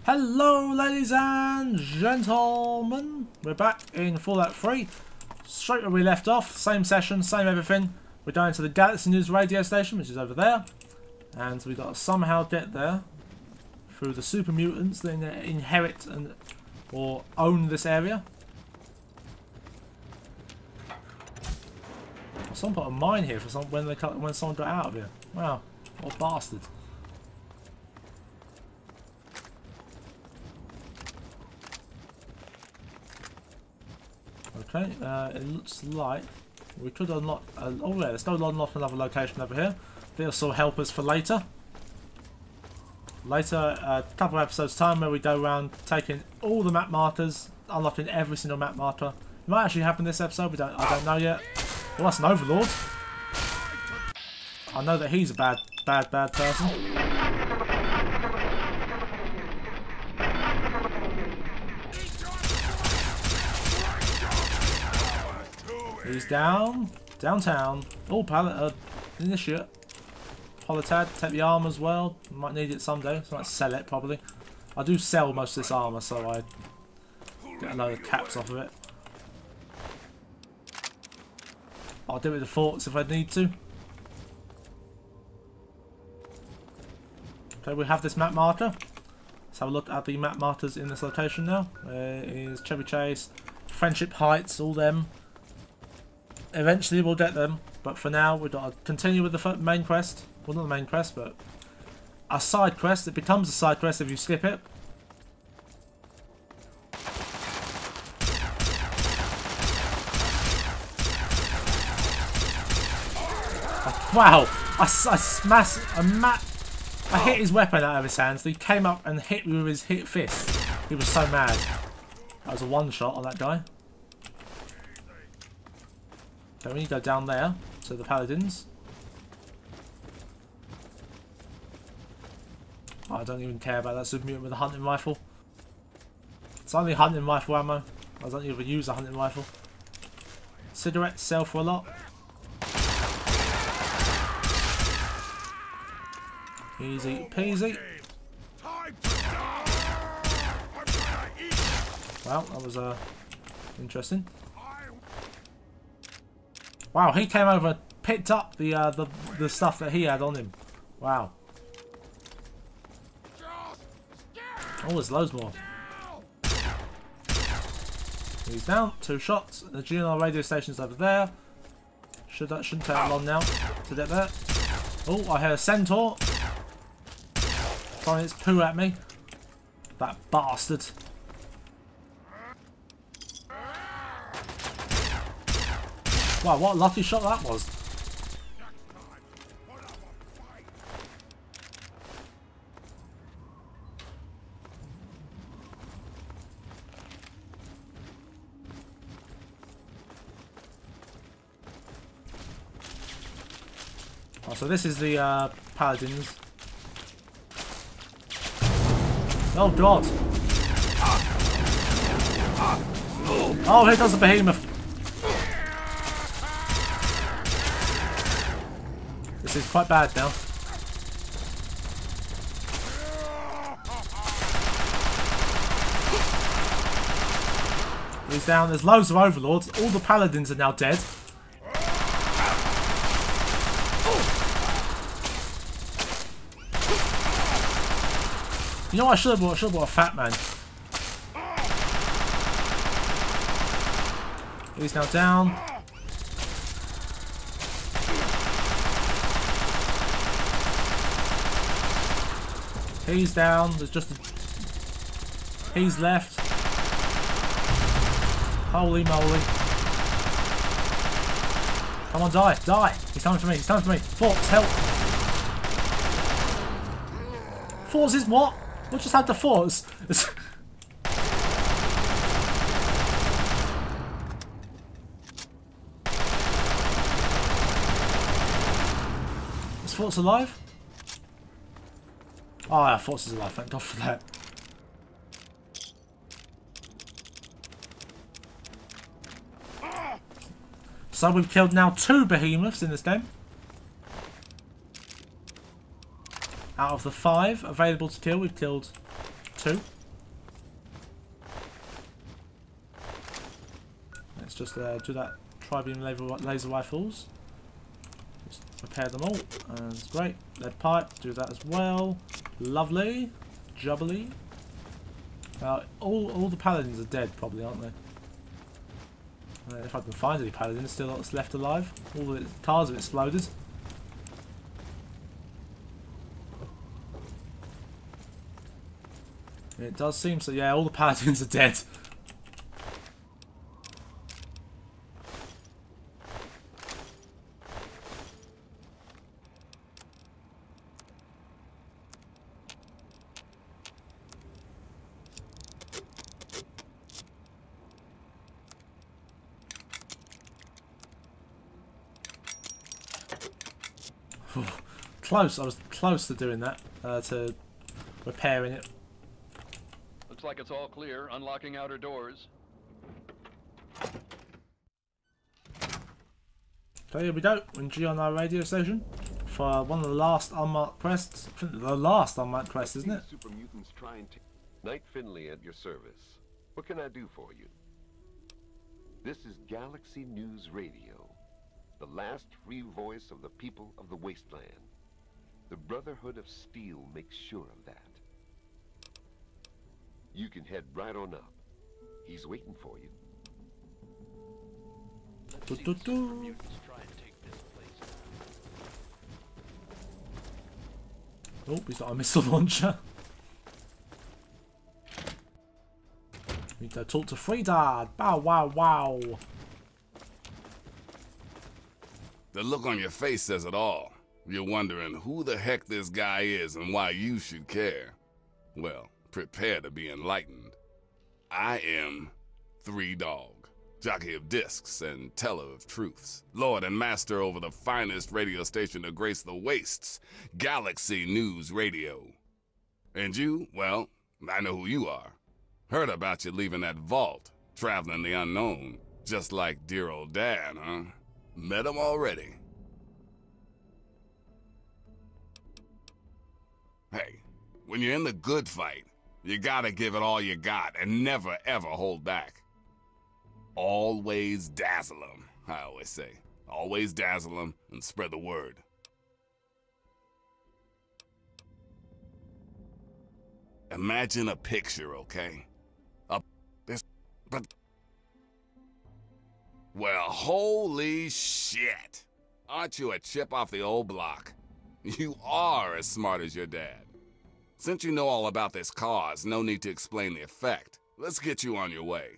Hello ladies and gentlemen, we're back in Fallout 3, straight where we left off, same session, same everything. We're going to the Galaxy News radio station, which is over there, and we've got to somehow get there through the super mutants that inherit and or own this area. Someone put a mine here for when someone got out of here. Wow, what a bastard. Okay, it looks like we could unlock. Oh yeah, let's go unlock another location over here. This will help us for later. Later, a couple of episodes time where we go around taking all the map markers, unlocking every single map marker. It might actually happen this episode. I don't know yet. Well, that's an overlord. I know that he's a bad person. He's downtown. Oh, pallet, initiate. Politad, take the armor as well. Might need it someday, so I might sell it probably. I do sell most of this armor, so I get a load of caps off of it. I'll do it with the forts if I need to. Okay, we have this map marker. Let's have a look at the map markers in this location now. There is Chevy Chase, Friendship Heights, all them. Eventually we'll get them, but for now we've got to continue with the main quest. Well, not the main quest, but a side quest. It becomes a side quest if you skip it. Wow! I hit his weapon out of his hands. So he came up and hit me with his fist. He was so mad. That was a one shot on that guy. Okay, we need to go down there to the paladins. Oh, I don't even care about that super mutant with a hunting rifle. It's only hunting rifle ammo. I don't even use a hunting rifle. Cigarettes sell for a lot. Easy peasy. Well, that was interesting. Wow, he came over and picked up the stuff that he had on him. Wow. Oh, there's loads more. He's down. 2 shots. The GNR radio station's over there. Shouldn't take long now to get there. Oh, I hear a centaur throwing its poo at me. That bastard. Wow, what a lucky shot that was. Oh, so this is the paladins. Oh god. Oh, here comes the behemoth. This is quite bad now. He's down. There's loads of overlords. All the paladins are now dead. You know what I should have bought? I should have bought a fat man. He's now down. He's down. There's just he's left. Holy moly. Come on, die. Die. He's coming for me. He's coming for me. Forts, help. Forts is what? What just had the forts? There's Forts alive? Oh yeah, Forts is alive, thank God for that. So we've killed now 2 behemoths in this game. Out of the 5 available to kill, we've killed 2. let's just do that tri-beam laser rifles. Just repair them all. That's great. Lead pipe, do that as well. Lovely. Jubbly. All the paladins are dead, probably, aren't they? If I can find any paladins still left alive. All the cars have exploded. It does seem so. Yeah, all the paladins are dead. Close. I was close to doing that. To repairing it. Looks like it's all clear. Unlocking outer doors. So here we go. We're on our radio station for one of the last unmarked quests. I think the last unmarked quest, isn't it? Super mutants trying to... Knight Finley at your service. What can I do for you? This is Galaxy News Radio, the last free voice of the people of the wasteland. The Brotherhood of Steel makes sure of that. You can head right on up. He's waiting for you. Oh, he's got a missile launcher. Need to talk to Frida. Bow wow wow. The look on your face says it all. You're wondering who the heck this guy is and why you should care. Well, prepare to be enlightened. I am 3 Dog, jockey of discs and teller of truths, lord and master over the finest radio station to grace the wastes, Galaxy News Radio. And you, well, I know who you are. Heard about you leaving that vault, traveling the unknown, just like dear old Dad, huh? Met him already. Hey, when you're in the good fight, you gotta give it all you got and never ever hold back. Always dazzle them, I always say. Always dazzle them and spread the word. Imagine a picture, okay? Well, holy shit! Aren't you a chip off the old block? You are as smart as your dad. Since you know all about this cause, no need to explain the effect. Let's get you on your way.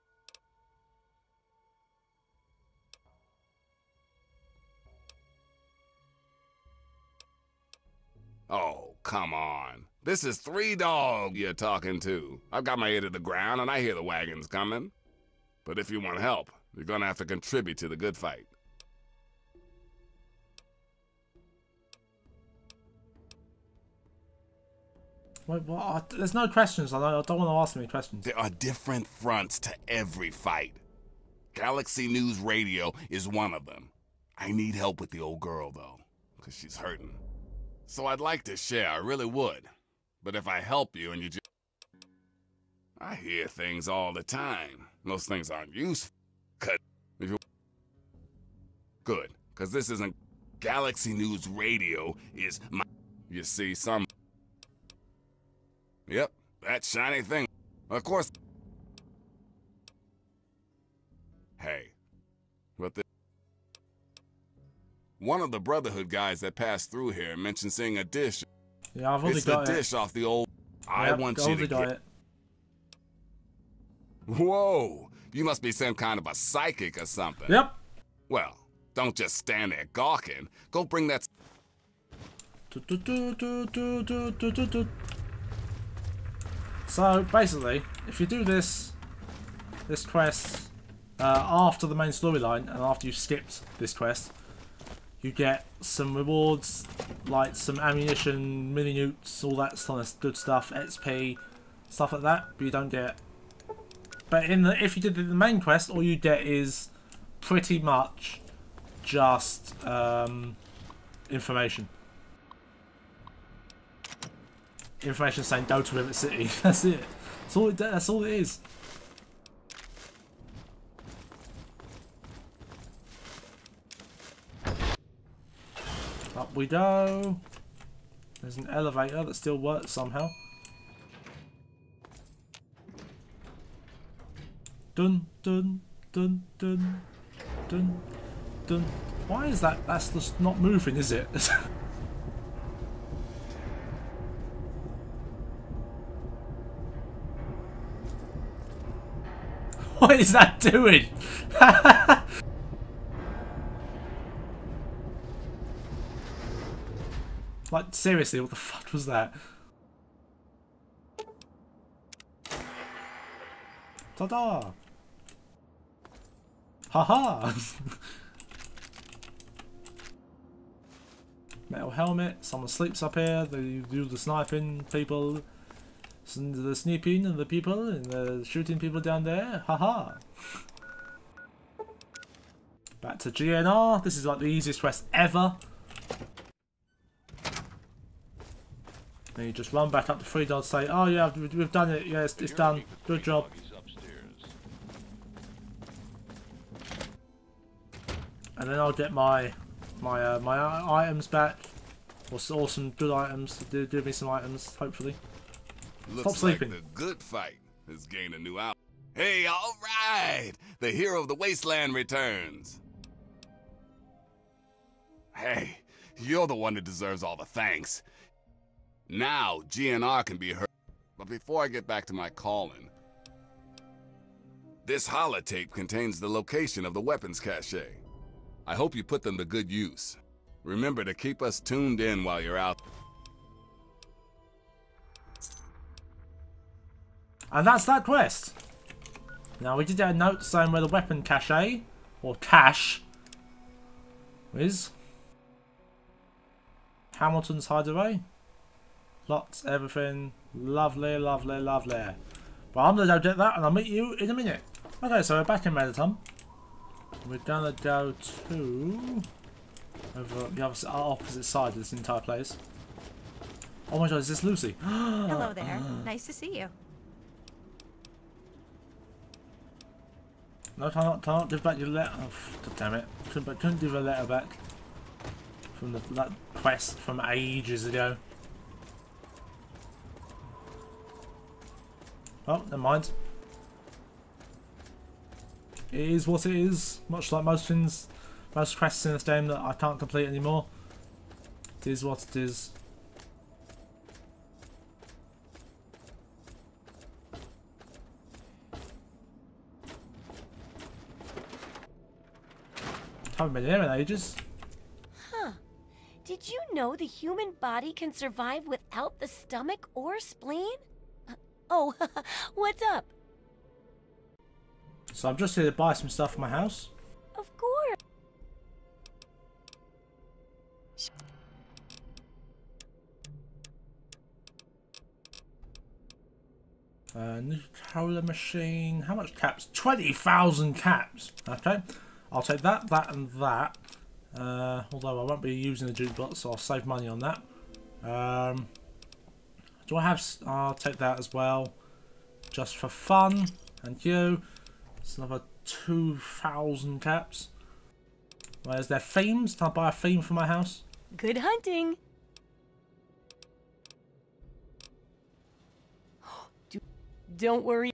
Oh, come on. This is 3 Dog you're talking to. I've got my ear to the ground and I hear the wagons coming. But if you want help, you're gonna have to contribute to the good fight. Wait, what? There's no questions. I don't want to ask any questions. There are different fronts to every fight. Galaxy News Radio is one of them. I need help with the old girl, though, because she's hurting. So I'd like to share, I really would. But if I help you and you just... I hear things all the time. Most things aren't useful. Good, because this isn't... Galaxy News Radio is my... You see, some... Yep, that shiny thing. Of course... Hey, but the... One of the Brotherhood guys that passed through here mentioned seeing a dish. Yeah, I've already got it. It's the dish off the old... I Yep, want you to get... it. Whoa, you must be some kind of a psychic or something. Yep. Well, don't just stand there gawking. Go bring that... So basically, if you do this quest after the main storyline and after you've skipped this quest, you get some rewards like some ammunition, mini newts, all that kind of good stuff, XP, stuff like that. But you don't get. But if you did the main quest, all you get is pretty much just information. Information saying go to Rivet City. That's it. That's all it is. Up we go. There's an elevator that still works somehow. Dun dun dun dun dun dun. Why is that? That's just not moving, is it? What is that doing? Like, seriously, what the fuck was that? Ta-da! Haha! Metal helmet, someone sleeps up here, they do the sniping people, the sneaking and the people, and the shooting people down there, haha! Back to GNR, this is like the easiest quest ever. Then you just run back up to $3, say, oh yeah, we've done it, yeah, it's done, good job. And then I'll get my items back, or some good items. Give me some items, hopefully. Looks Stop sleeping. Like the good fight has gained a new out. Hey, all right! The hero of the wasteland returns. Hey, you're the one who deserves all the thanks. Now, GNR can be heard. But before I get back to my calling, this holotape contains the location of the weapons cache. I hope you put them to good use. Remember to keep us tuned in while you're out. And that's that quest. Now we did get a note saying where the weapon cache, or cache, is. Hamilton's hideaway. Lots, everything. Lovely, lovely, lovely. But I'm going to go get that and I'll meet you in a minute. Okay, so we're back in Meditum. We're gonna go to over the opposite side of this entire place. Oh my god, is this Lucy? Hello there. Nice to see you. No, can't give back your letter. Oh, god damn it! Couldn't give a letter back from that quest from ages ago. Oh, never mind. It is what it is, much like most things, most quests in this game that I can't complete anymore. It is what it is. Haven't been here in ages. Huh. Did you know the human body can survive without the stomach or spleen? Oh, what's up? So I'm just here to buy some stuff for my house. Of course. New cola machine. How much caps? 20,000 caps. Okay. I'll take that, that, and that. Although I won't be using the jukebox, so I'll save money on that. Do I have... I'll take that as well. Just for fun. Thank you. It's another 2,000 caps. Where's their themes? Can I buy a theme for my house? Good hunting. Don't worry.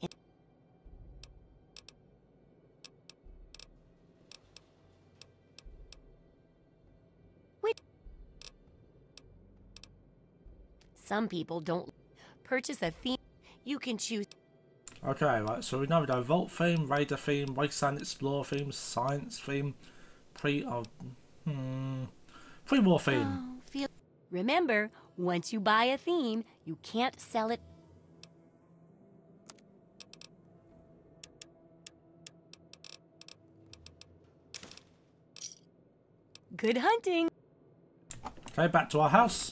Wait. Some people don't purchase a theme. You can choose. Okay, right, so we know we go Vault theme, Raider theme, Wasteland Explorer theme, Science theme, pre-war theme. Remember, once you buy a theme, you can't sell it. Good hunting. Okay, back to our house.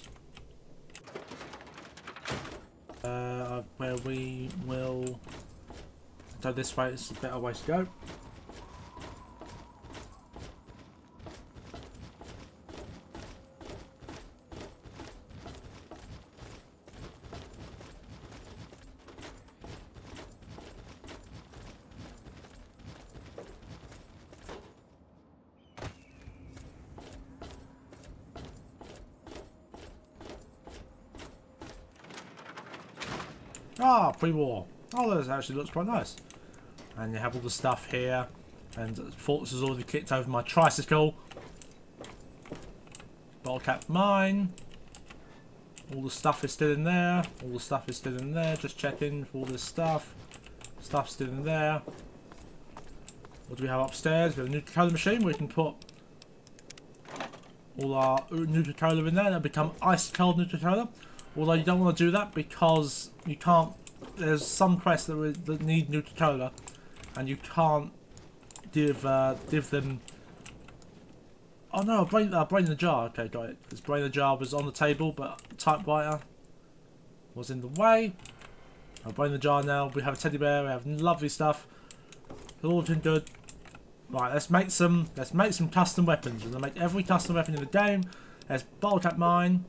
Where we will go this way. It's a better way to go. Ah, pre-war. Oh, that actually looks quite nice. And you have all the stuff here. And Forts has already kicked over my tricycle. Bottle cap mine. All the stuff is still in there. All the stuff is still in there. Just checking for all this stuff. Stuff's still in there. What do we have upstairs? We have a Nuka-Cola machine where we can put all our Nuka-Cola in there. That'll become ice cold Nuka-Cola. Although you don't want to do that because you can't. There's some quests that need Nuka-Cola, and you can't give them. Oh no, brain in the jar. Okay, got it. Because brain in the jar was on the table, but typewriter was in the way. I'll brain in the jar now. We have a teddy bear. We have lovely stuff. It's all looking good. Right, let's make some custom weapons. We're gonna make every custom weapon in the game. There's bottle cap mine,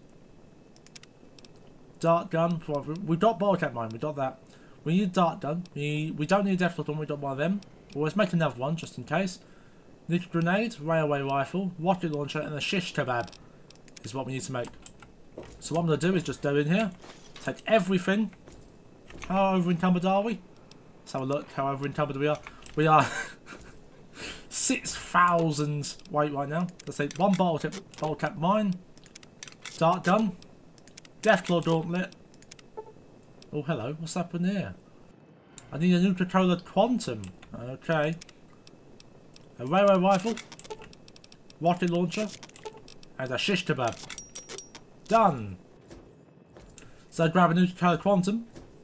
dart gun. We got bottle cap mine. We got that. We need a dart gun. We don't need a death one. We got one of them. Well, let's make another one just in case. Nuke grenade, railway rifle, rocket launcher, and a shish kebab is what we need to make. So what I'm going to do is just go in here, take everything. How over encumbered are we? Let's have a look how over encumbered we are. We are 6,000 weight right now. Let's take one bottle cap mine, dart gun, Deathclaw gauntlet. Oh hello, what's happening here? I need a Nuka-Cola Quantum. Okay. A railway rifle, rocket launcher, and a shish kebab. Done! So grab a Nuka-Cola Quantum.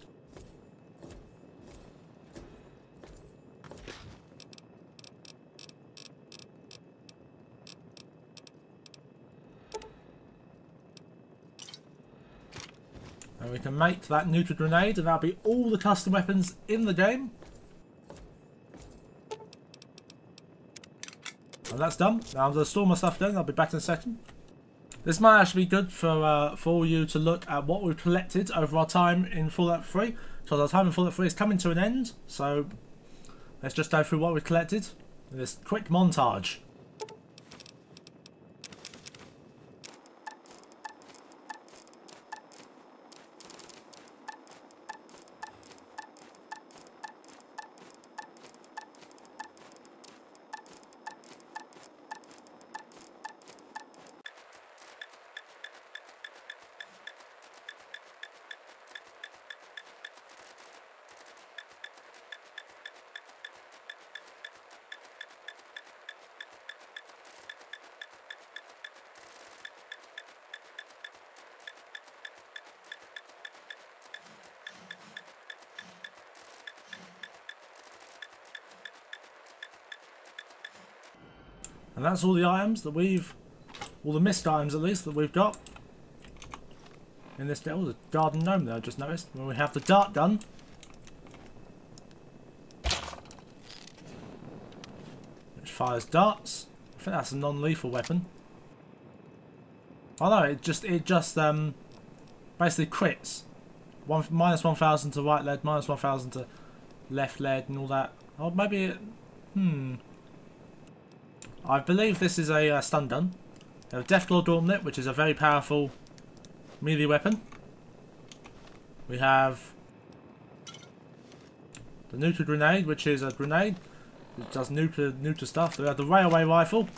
And we can make that Nuka grenade, and that'll be all the custom weapons in the game. And that's done. Now I'm going to store my stuff down. I'll be back in a second. This might actually be good for you to look at what we've collected over our time in Fallout 3. Because our time in Fallout 3 is coming to an end. So let's just go through what we've collected in this quick montage. And that's all the items that all the missed items at least, that we've got. In this little garden gnome there, I just noticed. When we have the dart gun. Which fires darts. I think that's a non-lethal weapon. Oh no, it just basically crits. Minus 1,000 to right leg, minus 1,000 to left leg and all that. Oh, maybe it... I believe this is a stun gun. We have a Deathclaw Gauntlet, which is a very powerful melee weapon. We have the Nuka Grenade, which is a grenade. It does Nuka stuff. We have the Railway Rifle,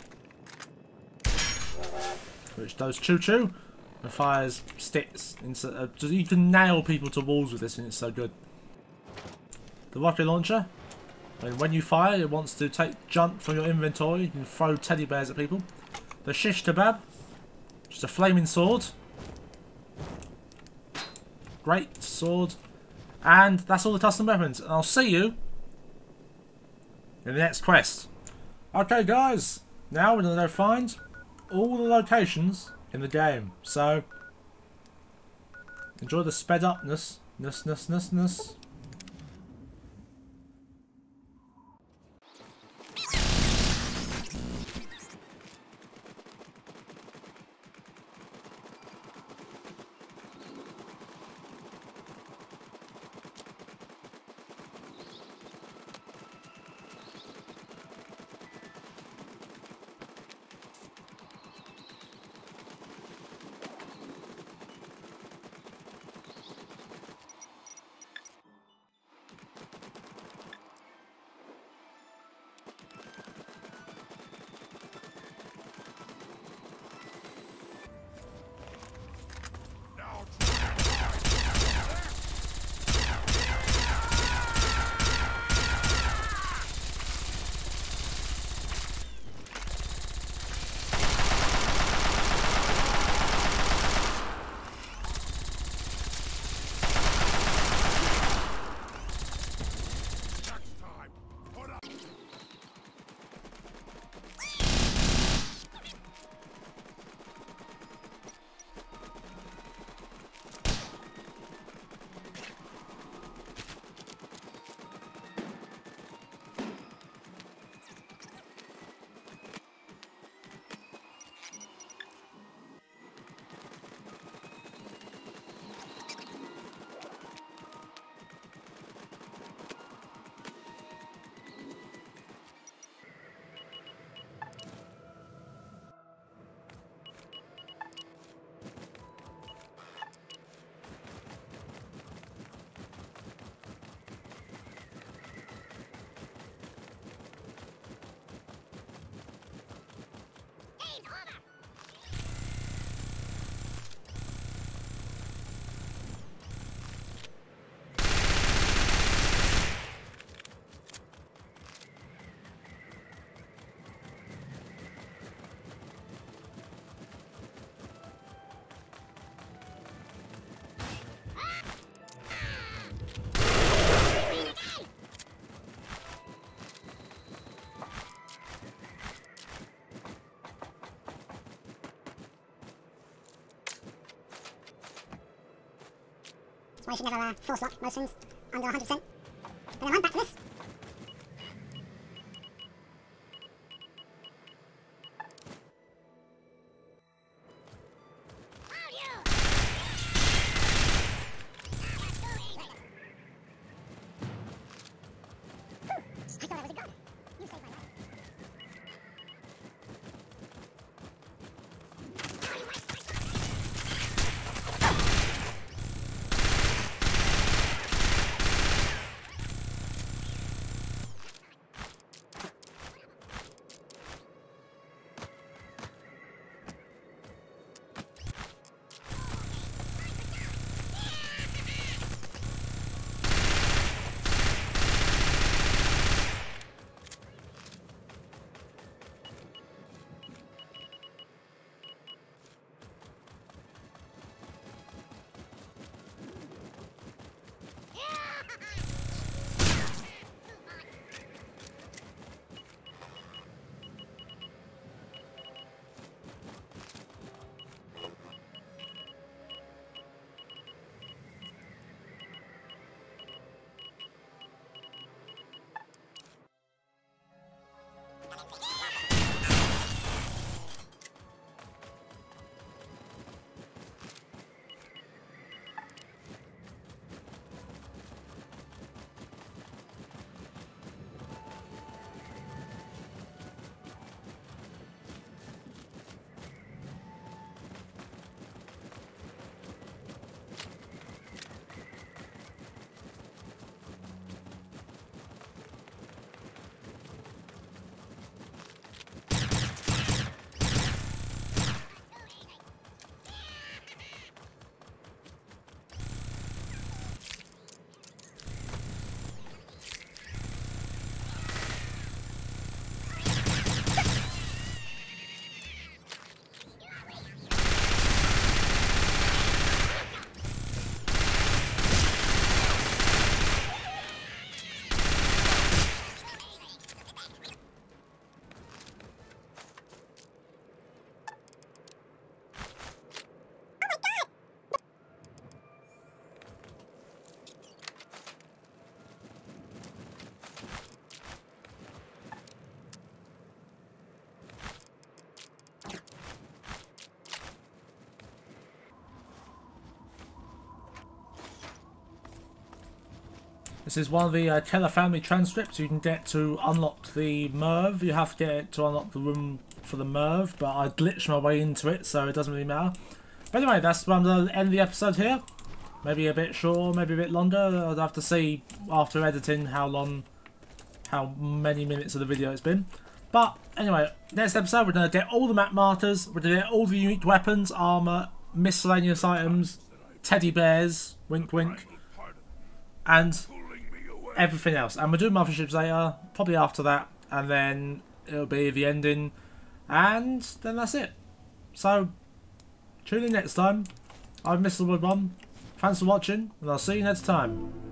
which does choo-choo and fires sticks. You can nail people to walls with this and it's so good. The Rocket Launcher. And when you fire, it wants to jump from your inventory. You can throw teddy bears at people. The shish kebab, which is a flaming sword. Great sword. And that's all the custom weapons. And I'll see you in the next quest. Okay guys, now we're going to go find all the locations in the game. So, enjoy the sped upness. That's why you should never force lock most things under 100%. But never mind, back to this. I thought I was a god. You saved my life. This is one of the Keller family transcripts you can get to unlock the MrZoiberg. You have to get it to unlock the room for the MrZoiberg, but I glitched my way into it, so it doesn't really matter. But anyway, that's the end of the episode here. Maybe a bit short, maybe a bit longer. I'd have to see after editing how many minutes of the video it's been. But anyway, next episode we're going to get all the map markers, we're going to get all the unique weapons, armour, miscellaneous items, teddy bears, wink wink, and everything else. And we'll do motherships later, probably after that, and then it'll be the ending, and then that's it. So, tune in next time. I'm MrZoiberg1. Thanks for watching, and I'll see you next time.